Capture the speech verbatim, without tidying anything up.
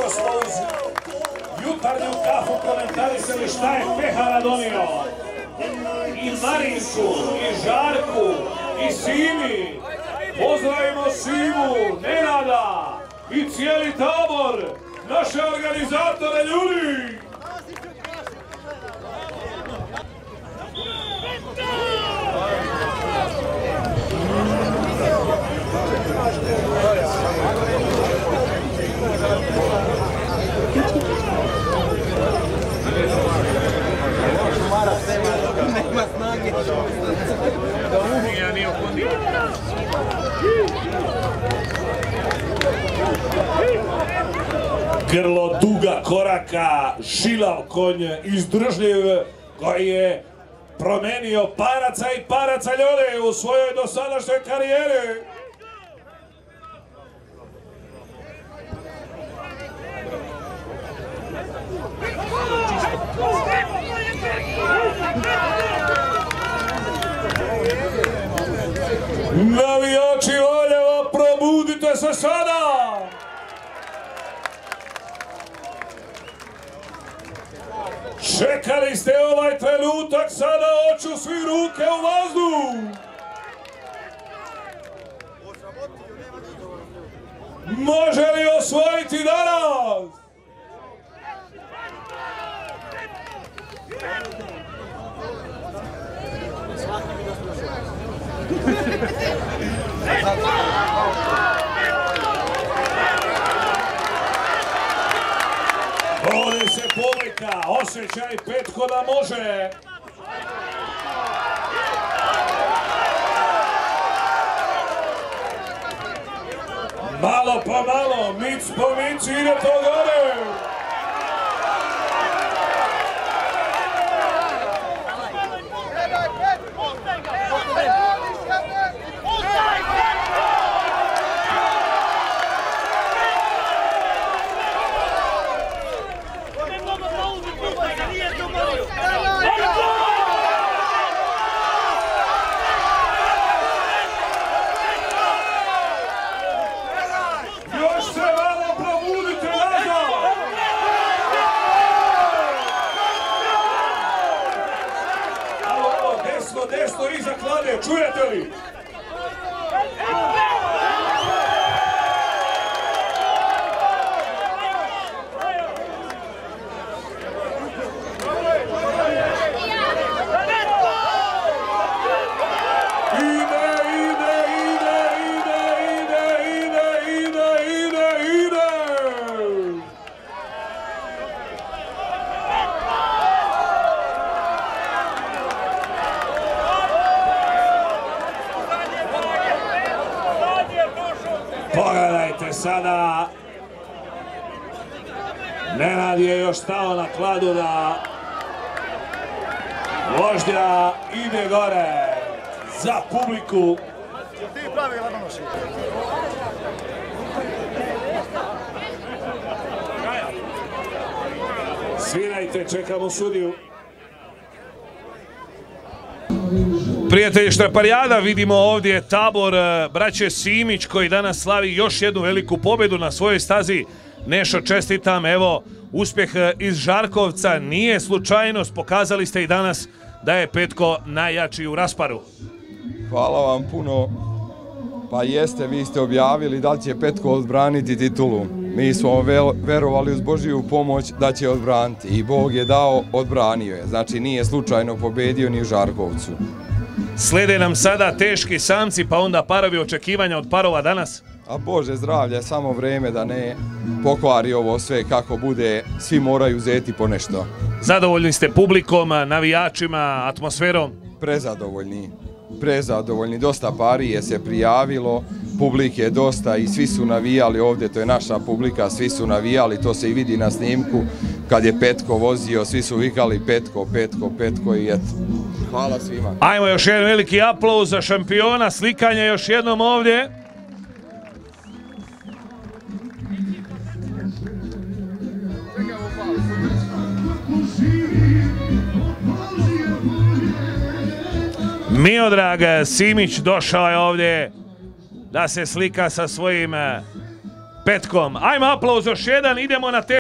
Kako smo uz jutarnju kafu komentarisali šta je Pehara donio. I Marinku, i Žarku, i Simi. Pozdravimo Simu, Nenada i cijeli tabor, naše organizatore, ljudi! Grlo duga koraka, šilav konj, izdržljiv, koji je promenio paraca i paraca ljude u svojoj dosadašnjoj karijeri. Navijači Valjevo, probudite se sada! Čekali ste ovaj trenutak, sada hoću svi ruke u vazduh! Može li osvojiti danas? Bori se publika, osjećaj Petko da može. Malo po malo, mic po mic ide to gore. Desno iza klade, čujete li? Pogledajte sada, Nenad je još stao na kladu da vožnja ide gore za publiku. Svirajte, čekamo sudiju. Prijatelji Štraparijada, vidimo ovdje tabor braće Simić koji danas slavi još jednu veliku pobjedu na svojoj stazi. Nešo, čestitam, evo, uspjeh iz Žarkovca nije slučajnost, pokazali ste i danas da je Petko najjači u rasparu. Hvala vam puno, pa jeste, vi ste objavili da će Petko odbraniti titulu. Mi smo verovali uz Božiju pomoć da će odbraniti i Bog je dao, odbranio je, znači nije slučajno pobedio ni u Žarkovcu. Slede nam sada teški samci, pa onda parovi, očekivanja od parova danas? A Bože zdravlje, samo vreme da ne pokvari ovo sve kako bude, svi moraju uzeti po nešto. Zadovoljni ste publikom, navijačima, atmosferom? Prezadovoljni, prezadovoljni, dosta pari je se prijavilo, publike je dosta i svi su navijali ovdje, to je naša publika, svi su navijali, to se i vidi na snimku, kad je Petko vozio, svi su vikali Petko, Petko, Petko i eto. Hvala svima. Ajmo još jedan veliki aplauz za šampiona, slikanje još jednom ovdje. Miodrag Simić došao je ovdje da se slika sa svojim petkom. Ajmo aplauz još jedan, idemo na te